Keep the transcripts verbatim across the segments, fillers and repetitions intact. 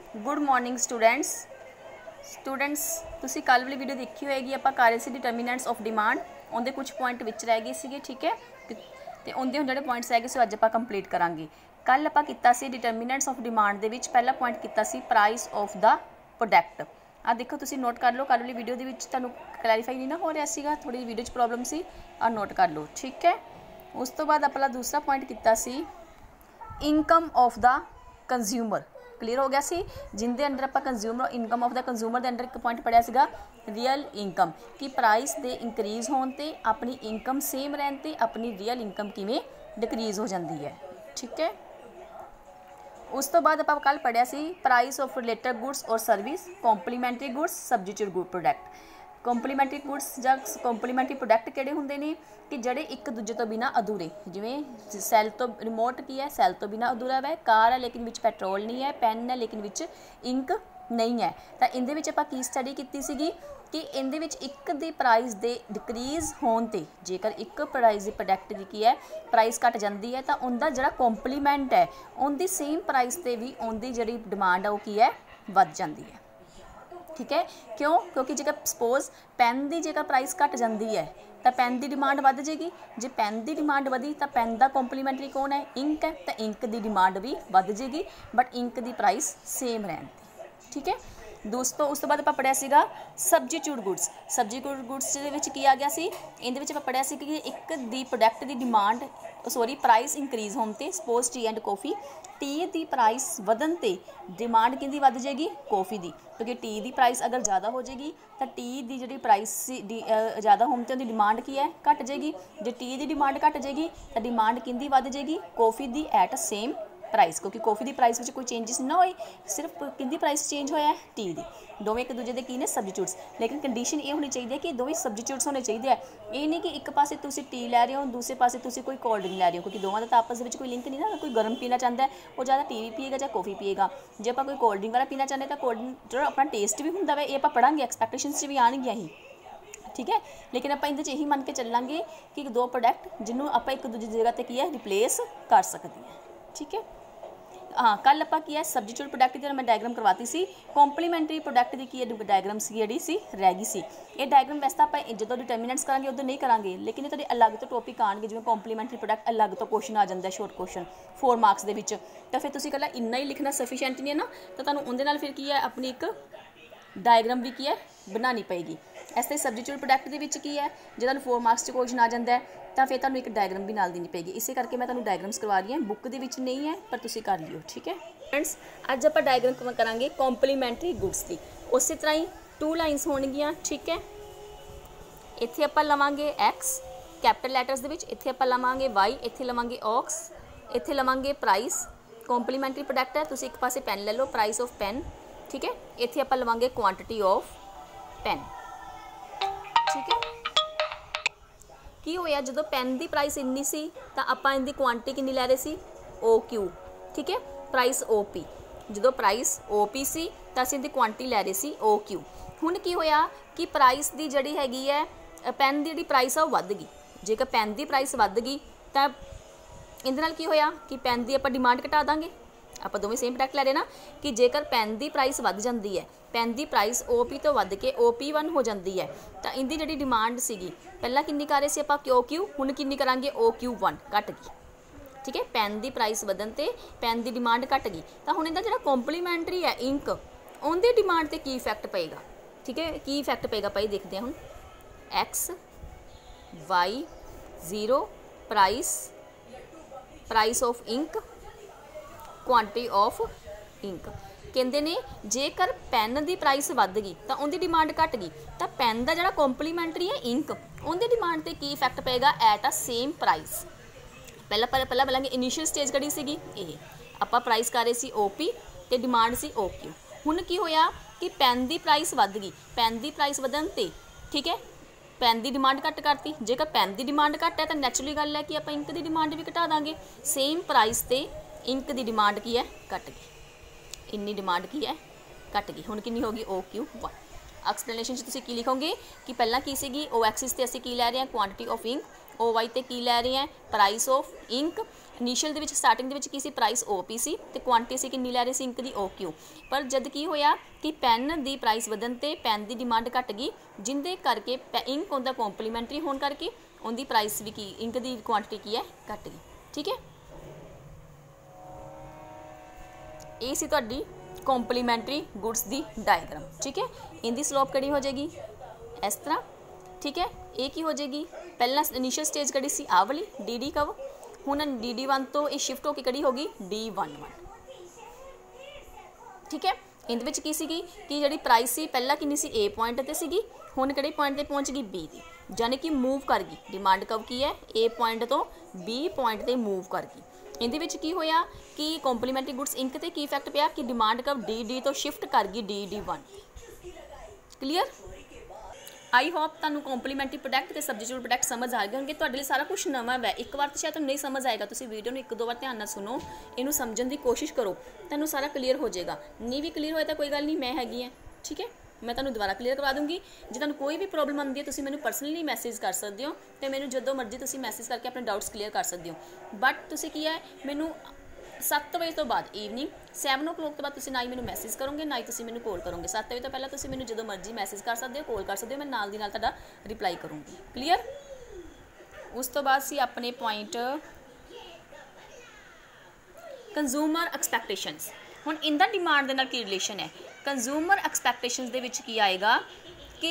Good morning students students तुसी कल वाली वीडियो देखी होएगी आपां कर रहे सी डिटरमिनेंट्स ऑफ डिमांड उनके कुछ पॉइंट विच रह गए सीगे ठीक है ते उनके हुण जिहड़े पॉइंट्स रह गए सो अज आपां कंप्लीट करांगे। कल आपां कीता सी डिटरमिनेंट्स ऑफ डिमांड दे विच पहला पॉइंट कीता सी प्राइस ऑफ द प्रोडक्ट। आ देखो तुसी नोट कर लो कल वाली वीडियो दे विच तुहानूं क्लैरीफाई नहीं ना हो रहा सीगा, थोड़ी वीडियो च प्रॉब्लम सी, आ नोट कर लो ठीक है। उस तो बाद अपना दूसरा पॉइंट कीता सी income of the consumer, clear हो गया सी, जिंदे अंडर आप consumer income of the consumer के अंडर एक पॉइंट पढ़िया सीगा रियल इनकम कि प्राइस दे इंक्रीज होने ते अपनी इनकम सेम रहने ते अपनी रियल इनकम किवें डिक्रीज हो जाती है ठीक है। उस तो बाद आप कल पढ़िया सी प्राइस ऑफ रिलेटेड गुड्स और service, complementary goods, substitute good product. Complementary goods ਜਾਂ कॉम्पलीमेंट्री प्रोडक्ट ਕਿਹੜੇ ਹੁੰਦੇ ਨੇ कि ਜਿਹੜੇ ਇੱਕ ਦੂਜੇ ਤੋਂ ਬਿਨਾ ਅਧੂਰੇ, ਜਿਵੇਂ ਸੈੱਲ ਤੋਂ ਰਿਮੋਟ ਕੀ ਹੈ ਸੈੱਲ ਤੋਂ ਬਿਨਾ ਅਧੂਰਾ ਹੈ, ਕਾਰ ਹੈ ਲੇਕਿਨ ਵਿੱਚ ਪੈਟਰੋਲ ਨਹੀਂ ਹੈ, ਪੈਨ ਹੈ ਲੇਕਿਨ ਵਿੱਚ ਇੰਕ ਨਹੀਂ ਹੈ। ਤਾਂ ਇਹਦੇ ਵਿੱਚ ਆਪਾਂ ਕੀ ਸਟੱਡੀ ਕੀਤੀ ਸੀਗੀ कि ਇਹਦੇ ਵਿੱਚ ਇੱਕ ਦੀ ਪ੍ਰਾਈਸ ਦੇ ਡਿਕਰੀਜ਼ ਹੋਣ ਤੇ ਜੇਕਰ ਇੱਕ ਪ੍ਰਾਈਸ ਦੀ ਪ੍ਰੋਡਕਟ ਦੀ ਕੀ ਹੈ ਪ੍ਰਾਈਸ ਘਟ ਜਾਂਦੀ ਹੈ ਤਾਂ ਉਹਦਾ ਜਿਹੜਾ ਕੰਪਲੀਮੈਂਟ ਹੈ ਉਹਦੀ ਸੇਮ ਪ੍ਰਾਈਸ ਤੇ ਵੀ ਉਹਦੀ ਜਿਹੜੀ ਡਿਮਾਂਡ ਹੈ ਉਹ ਕੀ ਹੈ ਵੱਧ ਜਾਂਦੀ ਹੈ ठीक है। क्यों? क्योंकि जेकर सपोज पैन की जेकर प्राइस घट जाती है तो पैन की डिमांड बढ़ जाएगी, जो पैन की डिमांड बढ़ी तो पैन का कॉम्पलीमेंट्री कौन है इंक है, तो इंक की डिमांड भी बढ़ जाएगी बट इंक की प्राइस सेम रहती ठीक है दोस्तों। उस तो बाद आप पढ़िया सीगा सब्जीट्यूट गुड्स, सब्जीट्यूट गुड्स की आ गया सी इहदे विच पढ़िया सी कि एक दी प्रोडक्ट की डिमांड सॉरी प्राइस इंक्रीज होने ते suppose tea and coffee, tea की प्राइस वधन ते डिमांड किहदी वध जाएगी कॉफ़ी की, क्योंकि टी की प्राइस अगर ज़्यादा हो जाएगी तो टी की जी प्राइस ज़्यादा होने ते डिमांड की है घट जाएगी, जो टी की डिमांड घट जाएगी तो डिमांड किहदी वध जाएगी कॉफ़ी की एट सेम प्राइस, क्योंकि कॉफ़ी की प्राइस में कोई चेंजिस ना होए, सिर्फ किंदी प्राइस चेंज होया है टी की, दोवें एक दूजे के की ने सब्जीट्यूट्स। लेकिन कंडीशन ये होनी चाहिए कि दोवें सब्जीट्यूट्स होने चाहिए, ये नहीं कि एक पासे तुसी टी लै रहे हो दूसरे पासे तुसी कोई कोल्ड ड्रिंक लै रहे हो, क्योंकि दोवां दा आपस में कोई लिंक नहीं ना, कोई गर्म पीना चाहता है वो ज़्यादा टी भी पीएगा या कॉफ़ी पीएगा, जो आप कोई कोल्ड ड्रिंक वाला पीना चाहते तो कोल्ड ड्रिंक जो अपना टेस्ट भी होंदा है ये आप पढ़ांगे एक्सपैक्टेशनस भी आएगी ही ठीक है। लेकिन आप इहदे च यही मन के चलांगे कि दो प्रोडक्ट जिन्होंने आप एक दूसरी जगह पर की है रिप्लेस कर सकते हैं ठीक है। हाँ कल आप की है सब्जीट्यूट प्रोडक्ट की मैं डायग्राम करवाती सी, कॉम्पलीमेंट्री प्रोडक्ट की की डायग्राम सी जी सी रह गई सी, ये डायग्राम वैसे आप जो डिटरमिनेंट्स करांगे उधर नहीं करांगे, लेकिन ये तो अलग तो टॉपिक आएंगे जिवें कॉम्पलीमेंट्री प्रोडक्ट अलग तो क्वेश्चन आ जाता है शॉर्ट क्वेश्चन फोर मार्क्स के, तो फिर तुसीं कल्ला इन्ना ही लिखना सफिशिएंट नहीं है ना, तो तुहानूं उहदे नाल फिर की है अपनी एक डायग्राम भी की है बनानी पेगी। इस तरह सब्जीट्यूट प्रोडक्ट के विच की है जो तुहानूं फोर मार्क्स क्वेश्चन आ जाता है तो फिर तुहानूं एक डायग्राम भी नाल देनी पेगी, इस करके मैं तुहानूं डायग्राम्स करवा रही हूँ, बुक दे विच नहीं है पर तुसीं कर लियो ठीक है। फ्रेंड्स अज आपां डायग्राम करांगे कॉम्पलीमेंट्री गुड्स की, उस तरह ही टू लाइनस होणगियां ठीक है। इत्थे आपां लवांगे एक्स कैपिटल लैटर्स दे विच, इत्थे आपां लवांगे वाई, इत्थे लवांगे ऑक्स, इत्थे लवांगे प्राइस, कॉम्पलीमेंट्री प्रोडक्ट है तुसीं एक पासे पेन ले लो प्राइस ऑफ पेन ठीक है, इत्थे आपां लवांगे क्वांटिटी ऑफ पेन ठीक है। की होया जो पेन की प्राइस इन्नी सी तो आपां इहदी क्वांटिटी कितनी लै रहे सी ओ क्यू ठीक है, प्राइस ओ पी, जो प्राइस ओ पी सी तो असीं इहदी क्वांटिटी लै रहे सी ओ क्यू। हुण की होया कि प्राइस की जिहड़ी हैगी है पेन की जिहड़ी प्राइस है वो वध गई, जेकर पेन की प्राइस वध गई तो इहदे नाल की होया कि पेन की आपां डिमांड घटा दांगे, आप दोवें सेम प्रोडक्ट लै रहे ना कि जेकर पेन की प्राइस वध जाती है पेन की प्राइस ओ पी तो वध के ओ पी वन हो जाती है तो इनकी जी डिमांड सीगी पहला किन्नी कर रहे सी आप ओ क्यू, हुण किन्नी करांगे ओ क्यू वन घट गई ठीक है, पेन की प्राइस वधन ते पेन की डिमांड घट गई तो हुण इहदा जिहड़ा कॉम्पलीमेंट्री है इंक उहदी डिमांड ते की इफैक्ट पेगा ठीक है, की इफैक्ट पेगा भाई देखते हैं हुण X Y zero price price of ink quantity of ink कहते ने जेकर पेन की प्राइस वध गई तो उनकी डिमांड घट गई तो पेन का जो कॉम्पलीमेंट्री है इंक उनकी डिमांड पर की इफैक्ट पेगा एट अ सेम प्राइस। पहला पहला बोलेंगे इनिशियल स्टेज कड़ी सी ये आप प्राइस कर रहे सी ओ पी तो डिमांड सी ओ क्यू, हुण की होया कि पेन की प्राइस वध गई, पेन की प्राइस वधन ते ठीक है पेन की डिमांड घट करती, जेकर पेन की डिमांड घट है तो नैचुरली गल है कि आप इंक की डिमांड भी घटा देंगे, सेम प्राइस ते इंक की डिमांड की है घट गई, इन्नी डिमांड की है घट गई, हुण कितनी होगी ओ क्यू वन। एक्सप्लेनेशन तुसीं की लिखोगे कि पहला की सीगी ओ एक्सिस ते असीं की लै रहे हैं quantity of ink, O Y ते की लै रहे हैं प्राइस ऑफ इंक। इनीशियल ਦੇ ਵਿੱਚ ਸਟਾਰਟਿੰਗ ਦੇ ਵਿੱਚ ਕੀ ਸੀ ਪ੍ਰਾਈਸ ਓ ਪੀ ਸੀ ਤੇ ਕੁਆਂਟੀਟੀ ਸੀ ਕਿੰਨੀ ਲੈ ਰਹੇ ਸੀ ਇੰਕ ਦੀ ਓ ਕਿਊ। ਪਰ ਜਦ ਕੀ ਹੋਇਆ ਕਿ ਪੈਨ ਦੀ ਪ੍ਰਾਈਸ ਵਧਣ ਤੇ ਪੈਨ ਦੀ ਡਿਮਾਂਡ ਘਟ ਗਈ ਜਿੰਦੇ ਕਰਕੇ ਇੰਕ ਉਹਦਾ ਕੰਪਲੀਮੈਂਟਰੀ ਹੋਣ ਕਰਕੇ ਉਹਦੀ ਪ੍ਰਾਈਸ ਵੀ ਕੀ ਇੰਕ ਦੀ ਕੁਆਂਟੀਟੀ ਕੀ ਹੈ ਘਟ ਗਈ। ਠੀਕ ਹੈ, ਇਹ ਸੀ ਤੁਹਾਡੀ ਕੰਪਲੀਮੈਂਟਰੀ ਗੁड्स ਦੀ ਡਾਇਗਰਾਮ। ठीक है, इनकी स्लोप किहड़ी हो जाएगी इस तरह। ठीक है, ये की हो जाएगी पहला इनीशियल स्टेज किहड़ी सी आ वाली डी डी कव, हुण डी डी वन तो ये शिफ्ट होकर किहड़ी होगी डी वन वन। ठीक है, इहदे विच की सीगी कि जिहड़ी प्राइस सी पहला किन्नी सी ए पॉइंट ते सीगी, हुण किहड़े पॉइंट ते पहुंच गई बी दी, यानी कि मूव कर गई डिमांड कव की है ए पॉइंट तो बी पॉइंट ते मूव कर गई। इहदे विच की होया कि कंप्लीमेंटरी गुड्स इंक ते की इफैक्ट पिया कि डिमांड कव डी डी तो शिफ्ट कर गई D D one. Clear, I hope तुहानूं कंप्लीमेंटरी प्रोडक्ट ते सब्जीट्यूट प्रोडक्ट समझ आ गए होंगे। तुहाडे लई सारा कुछ नवां है, एक बार तो शायद तुहानूं नहीं समझ आएगा, तुसीं वीडियो नूं एक दो बार ध्यान नाल सुनो, इहनूं समझण दी कोशिश करो, तुहानूं सारा क्लीयर हो जाएगा। नहीं भी क्लीयर होया तो कोई गल नहीं, मैं हैगी है। ठीक है, मैं तुहानूं दोबारा क्लीयर करवा दूँगी। जे तुहानूं कोई भी प्रॉब्लम आउंदी है तुसीं मैनूं पर्सनली मैसेज कर सकदे हो ते मैनूं जदों मर्जी तुसीं मैसेज करके अपने डाउट्स क्लीयर कर सकदे हो। बट तुसीं की है मैनूं सत्त बजे तो बाद ईवनिंग सैवन ओ क्लॉक तो बाद तुसीं ना ही मैनूं मैसेज करोगे ना ही तुसीं मैनूं कॉल करोगे। सत्त बजे तो पहले तुसीं मैनूं जदों मर्जी मैसेज कर सकदे हो, कॉल कर सकदे हो, मैं नाल दी नाल तुहाडा रिप्लाई करूँगी। क्लीयर, उस तो बाद सी अपने पॉइंट कंज्यूमर एक्सपैक्टेशनस। हुण इनदा डिमांड दे नाल की रिलेशन है, कंज्यूमर एक्सपैक्टेशनस दे विच की आएगा कि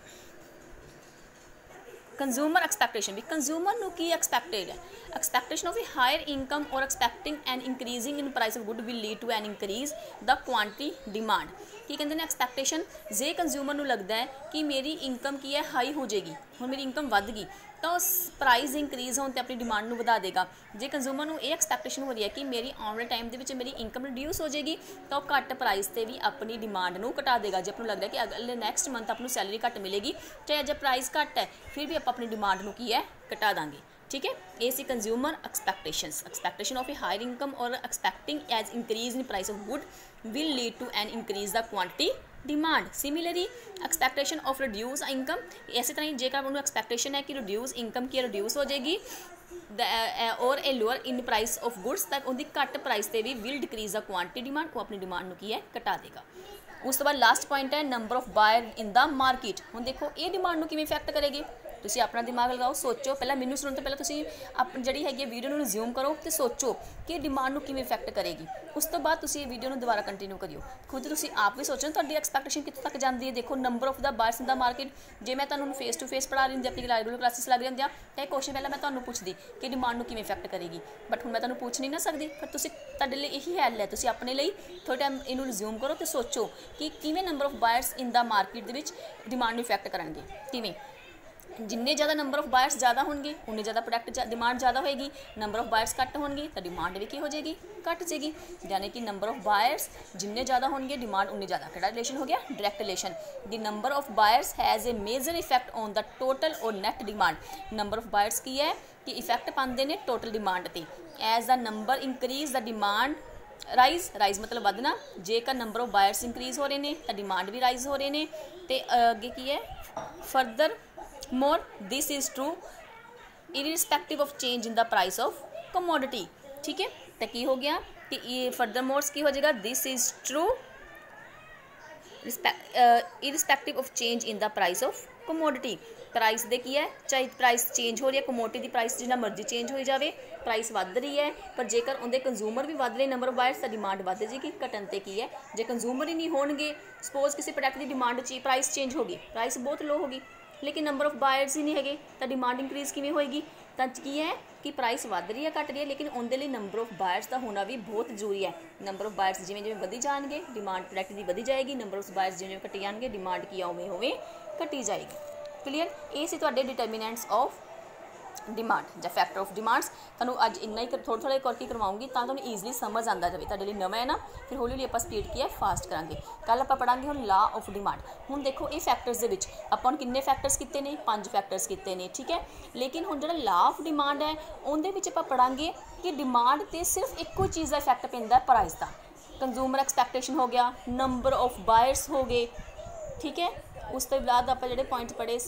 कंज्यूमर एक्सपैक्टेशन भी कंज्यूमर नू की एक्सपैक्टेड है, expectation of a higher income और expecting an increasing in price of good will lead to an increase the quantity demand. की कहते हैं एक्सपैक्टेशन, जे कंज्यूमर नू लगता है कि मेरी इनकम की है हाई हो जाएगी, हुण मेरी इनकम वध गई तो प्राइस इंक्रीज होने अपनी डिमांड में वधा देगा। जे कंज्यूमर नू ये एक्सपैक्टेशन हो रही है कि मेरी आने वाले टाइम के मेरी इनकम रिड्यूस हो जाएगी तो घट प्राइस से भी अपनी डिमांड में घटा देगा। जो अपनों लगता है कि अगले नैक्सट मंथ अपनों सैलरी घट मिलेगी, चाहे अज प्राइस घट है फिर भी आप अपनी डिमांड में की है घटा देंगे। ठीक है, ये सी consumer expectations, expectation of a higher income और expecting as increase in price of good will lead to an increase the quantity demand. Similarly expectation of reduce income, इसी तरह ही जेकर उन्होंने एक्सपैक्टेशन है कि रिड्यूस इनकम की रिड्यूस हो जाएगी और a lower in price of goods तक उनकी घट प्राइस से भी will decrease the quantity demand, वो अपनी डिमांड की है घटा देगा। उस तो बाद लास्ट पॉइंट है number of buyer in the market. हुण देखो ये डिमांड में किवें इफेक्ट करेगी, तुसीं अपना दिमाग लगाओ, सोचो, पहला मैनूं सुणन तो पहले तुसीं अपनी जिहड़ी हैगी वीडियो नूं रिज्यूम करो तो सोचो कि डिमांड नूं किवें इफेक्ट करेगी। उस तो बाद तुसीं वीडियो नूं दोबारा कंटिन्यू करियो, खुद तुसीं आप भी सोचो तुहाडी एक्सपैक्टेशन कित्थों तक जाती है। देखो number of the buyers in the market, जे मैं तुहानूं फेस टू फेस पढ़ा रही हूँ, अपनी रेगुलर क्लासिस लग रही होंदियां तो यह क्वेश्चन पहले मैं तुहानूं पुछदी कि डिमांड नूं किवें इफेक्ट करेगी, बट हुण मैं तुहानूं पूछ नहीं ना सकदी। पर तुसीं तुहाडे लई यही हैल है, तुसीं अपने लिए थोड़े टाइम इनूं रिज्यूम करो तो सोचो कि किवें number of buyers in the market दे विच डिमांड नूं इफेक्ट करनगे। किवें जिन्ने ज़्यादा नंबर ऑफ बायर्स ज़्यादा होंगे उन्नी ज़्यादा प्रोडक्ट डिमांड ज़्यादा होएगी, नंबर ऑफ बायर्स घट होंगे तो डिमांड भी की हो जाएगी घट जाएगी। यानी कि नंबर ऑफ बायर्स जिन्ने ज़्यादा होंगे डिमांड उन्नी ज़्यादा। किहड़ा रिलेशन हो गया, direct relation. The number of buyers has a major effect on the total और net demand. Number of buyers की है कि इफेक्ट पाते हैं टोटल डिमांड पर। As the number increase the demand rise, rise मतलब ਵਧਣਾ, जेकर नंबर ऑफ बायर्स इंक्रीज हो रहे हैं तो डिमांड भी राइज हो रहे हैं। तो अगे की है further more this is true irrespective of change in the price of commodity. ठीक है, तो की हो गया कि ये फरदर मोर्स की हो जाएगा this is true irrespective of change in the price of commodity. Price दे की है, चाहे प्राइस चेंज हो रही है, कमोडिटी की प्राइस जिन्ना मर्जी चेंज हो जाए, प्राइस वध रही है, पर जेकर उनके कंज्यूमर भी वध रहे नंबर ऑफ बायर्स तो डिमांड वध जाएगी। घटन ते की है, जे कंज्यूमर ही नहीं होंगे, सपोज किसी प्रोडक्ट की डिमांड ची प्राइस चेंज होगी, प्राइस बहुत लो होगी, लेकिन नंबर ऑफ बायर्स ही नहीं है तो डिमांड इंक्रीज किवें होएगी। तो की है कि प्राइस वध रही है घट रही है, लेकिन उनके लिए नंबर ऑफ बायर्स का होना भी बहुत जरूरी है। नंबर ऑफ बायर्स जिवें जिवें वधी जाएंगे डिमांड प्रोडक्ट की वधी जाएगी, नंबर ऑफ बायर्स जिवें घटी जाएंगे डिमांड की उवें उवें घटी जाएगी। क्लीयर, ये सी तुहाडे डिटरमिनेंट्स ऑफ डिमांड या फैक्टर ऑफ डिमांड्स। तुहानूं अज इन्ना ही थोड़ा थोड़ा करके करवाऊँगी तां तुहानूं ईजिली समझ आंदा जाए। तुहाडे लई नवां है ना, फिर हौली हौली आपां स्पीड की है फास्ट करांगे। कल आपां पढ़ांगे हुण लॉ ऑफ डिमांड। हुण देखो ये फैक्टर्स दे विच आपां हुण किन्ने फैक्टर्स कीते ने, पंज फैक्टर्स कीते ने। ठीक है, लेकिन हुण जिहड़ा लॉ ऑफ डिमांड है उहदे विच आपां पढ़ांगे कि डिमांड ते सिर्फ इक्को चीज़ का इफैक्ट पैंदा प्राइस का। कंज्यूमर एक्सपैक्टेशन हो गया, नंबर ऑफ बायर्स हो गए। ठीक है, उस तो बाद आप जो पॉइंट पढ़े सी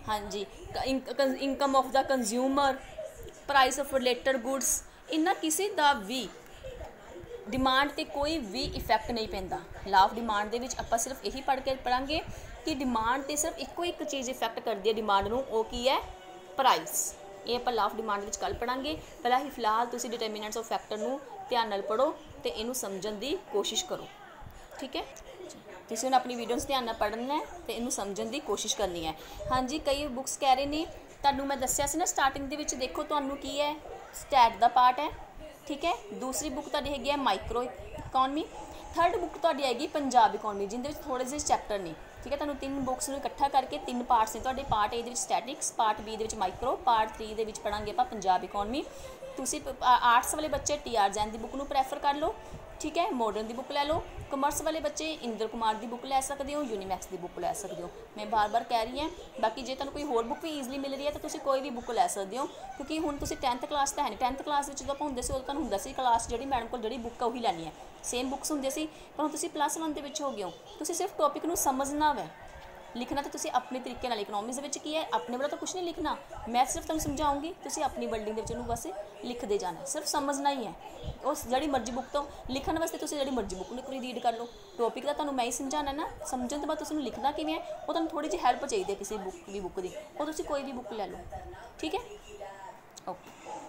हाँ जी, income of the consumer, price of related goods, इन्ना किसी का भी डिमांड ते कोई भी इफैक्ट नहीं पैंदा। ला ऑफ डिमांड दे विच आपां सिर्फ यही पढ़ के पढ़ांगे कि डिमांड ते सिर्फ इक्को एक चीज़ इफैक्ट करती है डिमांड नूं, वो की है प्राइस। ये आपां ला ऑफ डिमांड विच कल पढ़ांगे। पहला ही फिलहाल तुसीं डिटरमिनेंट्स ऑफ फैक्टर नूं ध्यान नाल पढ़ो ते इहनूं समझण दी कोशिश करो, ठीक है। तुसीं हुण अपनी वीडियोज़ ध्यान नाल पढ़ना है ते इहनूं समझण दी कोशिश करनी है। हाँ जी, कई बुक्स कह रहे ने, तुहानूं मैं दस्सिया सी ना स्टार्टिंग दे विच, देखो तुहानूं की है स्टैट दा पार्ट है, ठीक है। दूसरी बुक तुहाडी हैगी है माइक्रो इकोनॉमी। थर्ड बुक तुहाडी हैगी पंजाब इकोनॉमी, जिंदे विच थोड़े ਜਿਹੇ चैप्टर ने, ठीक है। तुहानूं तीन बुक्स नूं इकट्ठा करके तीन पार्ट्स ने तुहाडे। पार्ट ए दे विच स्टैटिक्स, पार्ट बी दे विच माइक्रो, पार्ट थ्री दे विच पढ़ांगे आपां पंजाब इकोनॉमी। तुसीं आर्ट्स वाले बच्चे टी आर जैन की बुक नूं प्रैफर कर लो, ठीक है। मॉडर्न की बुक लै लो। कॉमर्स वाले बच्चे इंद्र कुमार की बुक लै सकते हो, यूनीमैक्स की बुक लै सकते हो। मैं बार बार कह रही हैं। बाकी जे तुहानूं कोई होर बुक भी ईजली मिल रही है तो तुसीं कोई भी बुक लै सकते हो, क्योंकि हुण तुसीं टेंथ क्लास तो है नहीं। टेंथ क्लास में जो हुंदे सी उदों तुहानूं हुंदा सी क्लास जिहड़ी मैडम कोल जिहड़ी बुक है उही लैनी है, सेम बुक्स हुंदे सी। पर हुण तुसीं प्लस वन दे विच हो गए हो, तुसीं सिर्फ टॉपिक नूं समझना वै। लिखना तो तुसीं अपने तरीके नाल इकनॉमिक्स दे विच की है, अपने वाला तो कुछ नहीं लिखना, मैं सिर्फ तुहानूं समझाऊँगी, तुसीं अपनी वर्डिंग दे विच उहनूं बस लिखते जाना, सिर्फ समझना ही है। उस जिहड़ी मर्जी बुक तो लिखण वास्ते तुसीं जिहड़ी मर्जी बुक नूं रीड कर लो। टॉपिक दा तुहानूं मैं ही समझाना ना, समझण तो बाद तुसीं उहनूं लिखना किवें है वो तुहानूं थोड़ी जी हैल्प चाहिए किसी बुक भी बुक की, वो तुसीं कोई भी बुक लै लो, ठीक है। ओके।